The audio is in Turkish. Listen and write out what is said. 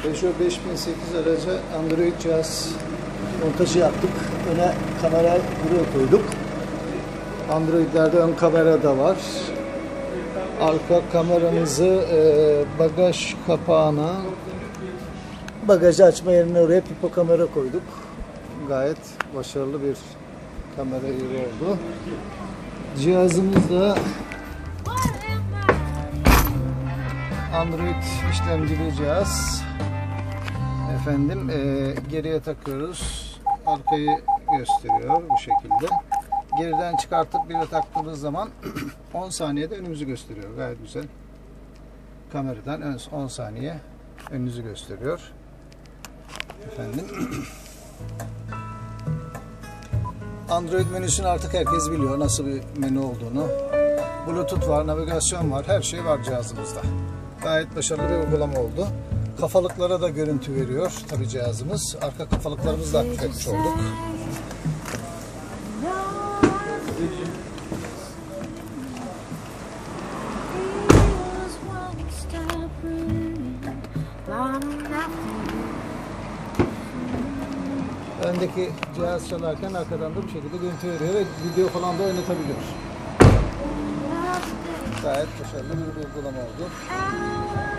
Peugeot 5008 araca Android cihaz montajı yaptık. Öne kamera buraya koyduk. Android'lerde ön kamera da var. Arka kameramızı bagaj kapağına, bagajı açma yerine oraya pipo kamera koyduk. Gayet başarılı bir kamera yeri oldu. Cihazımız da Android işlemcili cihaz. Efendim geriye takıyoruz. Arkayı gösteriyor bu şekilde. Geriden çıkartıp bire taktığımız zaman 10 saniyede önümüzü gösteriyor. Gayet güzel. Kameradan 10 saniye önünüzü gösteriyor. Efendim. Android menüsünü artık herkes biliyor nasıl bir menü olduğunu. Bluetooth var, navigasyon var, her şey var cihazımızda. Gayet başarılı bir uygulama oldu. Kafalıklara da görüntü veriyor tabi cihazımız. Arka kafalıklarımızı da aktif etmiş olduk. Öndeki cihaz çalarken arkadan da bu şekilde görüntü veriyor ve video falan da oynatabiliyor. Gayet başarılı bir uygulama oldu.